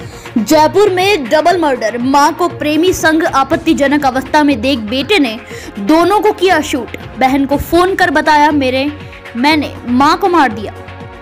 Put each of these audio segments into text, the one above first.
जयपुर में double murder. मां को प्रेमी संग आपत्तिजनक अवस्था में देख बेटे ने दोनों को किया शूट। बहन को फोन कर बताया मैंने मां को मार दिया।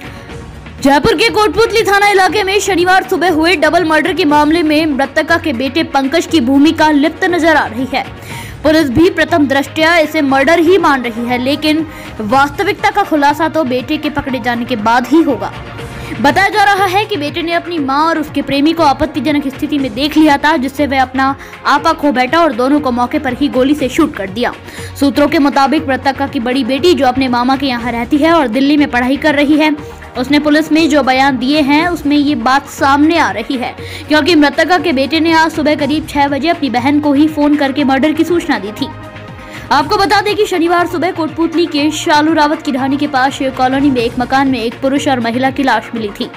जयपुर के कोटपुतली थाना इलाके में शनिवार सुबह हुए डबल मर्डर के मामले में मृतका के बेटे पंकज की भूमिका लिप्त नजर आ रही है। पुलिस भी प्रथम दृष्टया इसे मर्डर ही मान रही है, लेकिन वास्तविकता का खुलासा तो बेटे के पकड़े जाने के बाद ही होगा। बताया जा रहा है कि बेटे ने अपनी मां और उसके प्रेमी को आपत्तिजनक स्थिति में देख लिया था, जिससे वह अपना आपा खो बैठा और दोनों को मौके पर ही गोली से शूट कर दिया। सूत्रों के मुताबिक मृतका की बड़ी बेटी, जो अपने मामा के यहाँ रहती है और दिल्ली में पढ़ाई कर रही है, उसने पुलिस में जो बयान दिए हैं उसमें ये बात सामने आ रही है, क्योंकि मृतका के बेटे ने आज सुबह करीब 6 बजे अपनी बहन को ही फोन करके मर्डर की सूचना दी थी। आपको बता दें कि शनिवार सुबह कोटपुतली के शालू रावत की ढाणी के पास शेर कॉलोनी में एक मकान में एक पुरुष और महिला की लाश मिली थी।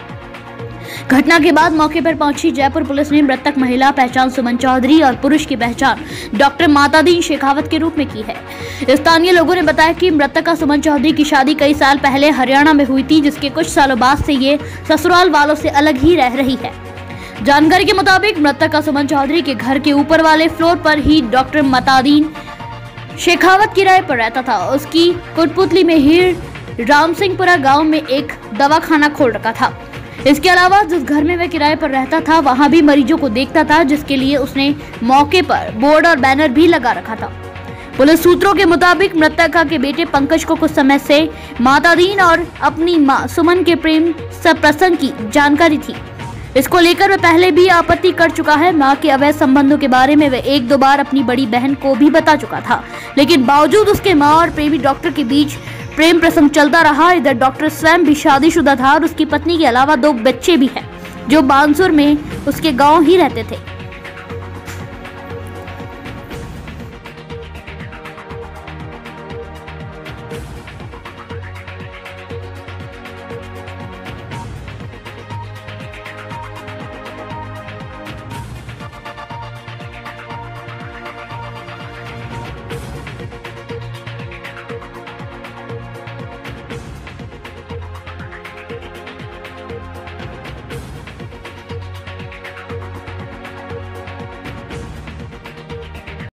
घटना के बाद मौके पर पहुंची जयपुर पुलिस ने मृतक महिला पहचान सुमन चौधरी और पुरुष की पहचान डॉक्टर मातादीन शेखावत के रूप में की है। स्थानीय लोगों ने बताया कि मृतका सुमन चौधरी की शादी कई साल पहले हरियाणा में हुई थी, जिसके कुछ सालों बाद से ये ससुराल वालों से अलग ही रह रही है। जानकारी के मुताबिक मृतका सुमन चौधरी के घर के ऊपर वाले फ्लोर पर ही डॉक्टर मातादीन शेखावत किराए पर रहता था। उसकी कोटपुतली में ही रामसिंहपुरा गांव में एक दवाखाना खोल रखा था। इसके अलावा जिस घर में वह किराए पर रहता था वहां भी मरीजों को देखता था, जिसके लिए उसने मौके पर बोर्ड और बैनर भी लगा रखा था। पुलिस सूत्रों के मुताबिक मृतका के बेटे पंकज को कुछ समय से मातादीन और अपनी मां सुमन के प्रेम प्रसंग की जानकारी थी। इसको लेकर वह पहले भी आपत्ति कर चुका है। मां के अवैध संबंधों के बारे में वह 1-2 बार अपनी बड़ी बहन को भी बता चुका था, लेकिन बावजूद उसके मां और प्रेमी डॉक्टर के बीच प्रेम प्रसंग चलता रहा। इधर डॉक्टर स्वयं भी शादीशुदा था और उसकी पत्नी के अलावा 2 बच्चे भी हैं, जो बानसूर में उसके गांव ही रहते थे।